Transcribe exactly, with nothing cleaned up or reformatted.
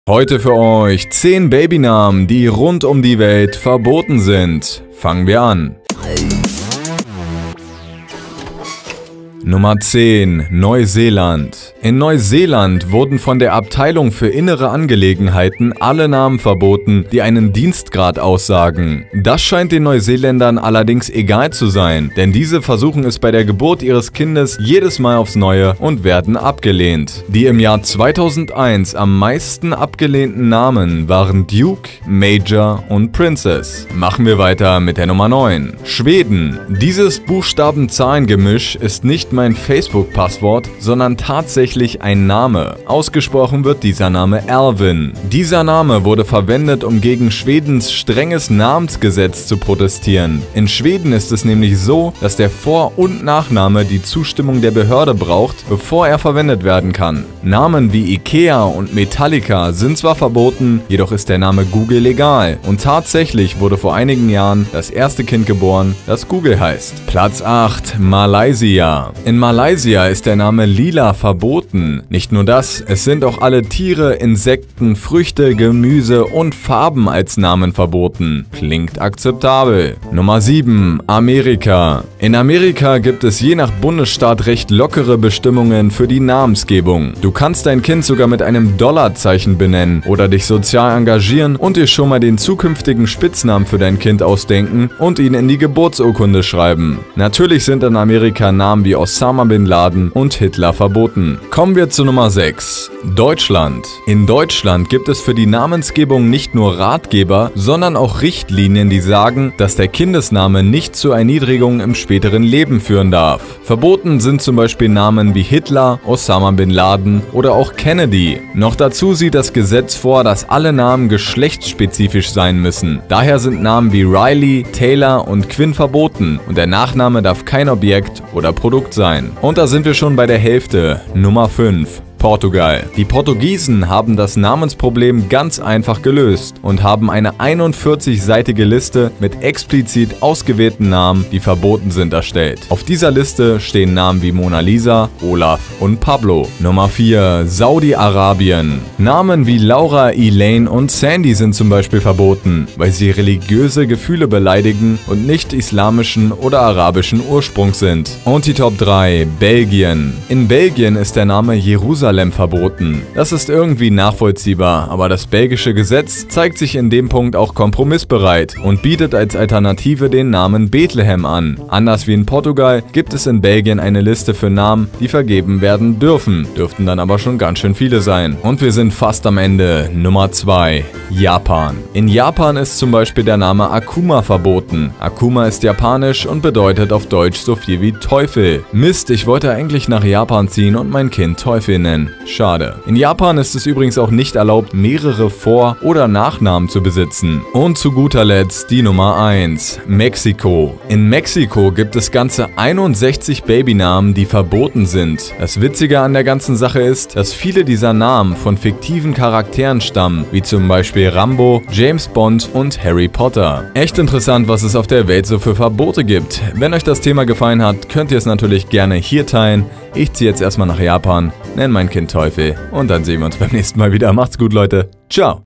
Heute für euch zehn Babynamen, die rund um die Welt verboten sind. Fangen wir an. Nummer zehn. Neuseeland. In Neuseeland wurden von der Abteilung für innere Angelegenheiten alle Namen verboten, die einen Dienstgrad aussagen. Das scheint den Neuseeländern allerdings egal zu sein, denn diese versuchen es bei der Geburt ihres Kindes jedes Mal aufs Neue und werden abgelehnt. Die im Jahr zweitausendeins am meisten abgelehnten Namen waren Duke, Major und Princess. Machen wir weiter mit der Nummer neun. Schweden. Dieses Buchstaben-Zahlen-Gemisch ist nicht mein Facebook-Passwort, sondern tatsächlich ein Name. Ausgesprochen wird dieser Name Alvin. Dieser Name wurde verwendet, um gegen Schwedens strenges Namensgesetz zu protestieren. In Schweden ist es nämlich so, dass der Vor- und Nachname die Zustimmung der Behörde braucht, bevor er verwendet werden kann. Namen wie Ikea und Metallica sind zwar verboten, jedoch ist der Name Google legal. Und tatsächlich wurde vor einigen Jahren das erste Kind geboren, das Google heißt. Platz acht. Malaysia. In Malaysia ist der Name Lila verboten. Nicht nur das, es sind auch alle Tiere, Insekten, Früchte, Gemüse und Farben als Namen verboten. Klingt akzeptabel. Nummer sieben. Amerika. In Amerika gibt es je nach Bundesstaat recht lockere Bestimmungen für die Namensgebung. Du kannst dein Kind sogar mit einem Dollarzeichen benennen oder dich sozial engagieren und dir schon mal den zukünftigen Spitznamen für dein Kind ausdenken und ihn in die Geburtsurkunde schreiben. Natürlich sind in Amerika Namen wie Osama Bin Laden und Hitler verboten. Kommen wir zu Nummer sechs. Deutschland. In Deutschland gibt es für die Namensgebung nicht nur Ratgeber, sondern auch Richtlinien, die sagen, dass der Kindesname nicht zu Erniedrigung im späteren Leben führen darf. Verboten sind zum Beispiel Namen wie Hitler, Osama Bin Laden oder auch Kennedy. Noch dazu sieht das Gesetz vor, dass alle Namen geschlechtsspezifisch sein müssen. Daher sind Namen wie Riley, Taylor und Quinn verboten und der Nachname darf kein Objekt oder Produkt sein. Und da sind wir schon bei der Hälfte. Nummer fünf. Portugal. Die Portugiesen haben das Namensproblem ganz einfach gelöst und haben eine einundvierzig-seitige Liste mit explizit ausgewählten Namen, die verboten sind, erstellt. Auf dieser Liste stehen Namen wie Mona Lisa, Olaf und Pablo. Nummer vier. Saudi-Arabien. Namen wie Laura, Elaine und Sandy sind zum Beispiel verboten, weil sie religiöse Gefühle beleidigen und nicht islamischen oder arabischen Ursprungs sind. Und die Top drei. Belgien. In Belgien ist der Name Jerusalem verboten. Das ist irgendwie nachvollziehbar, aber das belgische Gesetz zeigt sich in dem Punkt auch kompromissbereit und bietet als Alternative den Namen Bethlehem an. Anders wie in Portugal gibt es in Belgien eine Liste für Namen, die vergeben werden dürfen, dürften dann aber schon ganz schön viele sein. Und wir sind fast am Ende. Nummer zwei. Japan. In Japan ist zum Beispiel der Name Akuma verboten. Akuma ist japanisch und bedeutet auf Deutsch so viel wie Teufel. Mist, ich wollte eigentlich nach Japan ziehen und mein Kind Teufel nennen. Schade. In Japan ist es übrigens auch nicht erlaubt, mehrere Vor- oder Nachnamen zu besitzen. Und zu guter Letzt die Nummer eins. Mexiko. In Mexiko gibt es ganze einundsechzig Babynamen, die verboten sind. Das Witzige an der ganzen Sache ist, dass viele dieser Namen von fiktiven Charakteren stammen, wie zum Beispiel Rambo, James Bond und Harry Potter. Echt interessant, was es auf der Welt so für Verbote gibt. Wenn euch das Thema gefallen hat, könnt ihr es natürlich gerne hier teilen. Ich ziehe jetzt erstmal nach Japan, nenne mein Kind Teufel und dann sehen wir uns beim nächsten Mal wieder. Macht's gut, Leute. Ciao.